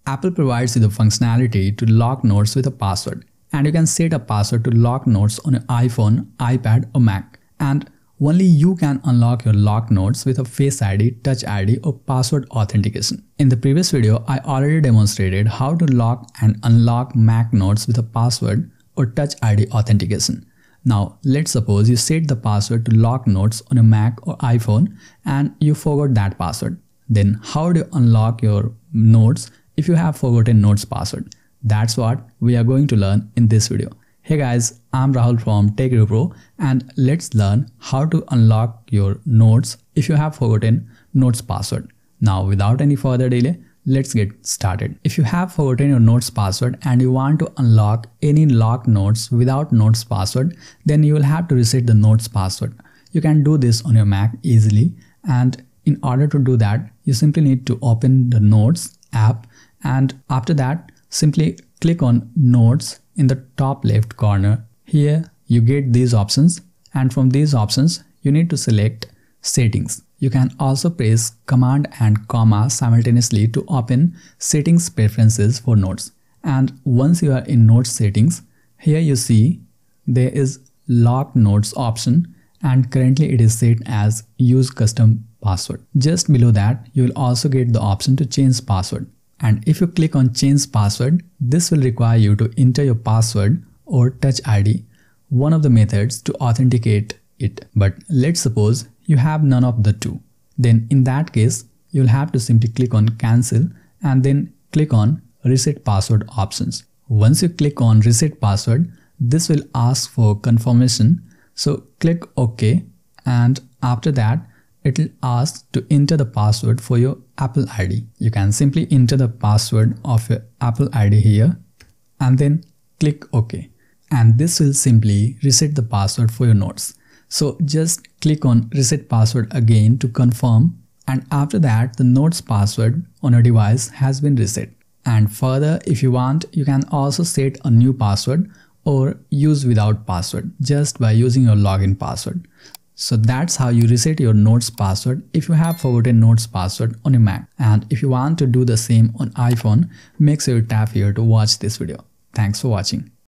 Apple provides you the functionality to lock notes with a password, and you can set a password to lock notes on your iPhone, iPad or Mac. And only you can unlock your locked notes with a Face ID, Touch ID or password authentication. In the previous video, I already demonstrated how to lock and unlock Mac notes with a password or Touch ID authentication. Now, let's suppose you set the password to lock notes on a Mac or iPhone and you forgot that password. Then how do you unlock your notes if you have forgotten notes password? That's what we are going to learn in this video. Hey guys, I'm Rahul from TechReview and let's learn how to unlock your notes if you have forgotten notes password. Now, without any further delay, let's get started. If you have forgotten your notes password and you want to unlock any locked notes without notes password, then you will have to reset the notes password. You can do this on your Mac easily, and in order to do that, you simply need to open the Notes app, and after that, simply click on Notes in the top left corner. Here you get these options, and from these options you need to select Settings. You can also press Command and comma simultaneously to open Settings Preferences for Notes. And once you are in Notes settings, here you see there is Lock Notes option, and currently it is set as Use Custom Password. Just below that, you will also get the option to change password. And if you click on Change Password, this will require you to enter your password or Touch ID, one of the methods to authenticate it. But let's suppose you have none of the two. Then in that case, you'll have to simply click on Cancel and then click on Reset Password options. Once you click on Reset Password, this will ask for confirmation. So click OK, and after that, it will ask to enter the password for your Apple ID. You can simply enter the password of your Apple ID here and then click OK. And this will simply reset the password for your notes. So just click on Reset Password again to confirm, and after that the notes password on your device has been reset. And further, if you want, you can also set a new password or use without password just by using your login password. So that's how you reset your notes password if you have forgotten notes password on your Mac. And if you want to do the same on iPhone, make sure you tap here to watch this video. Thanks for watching.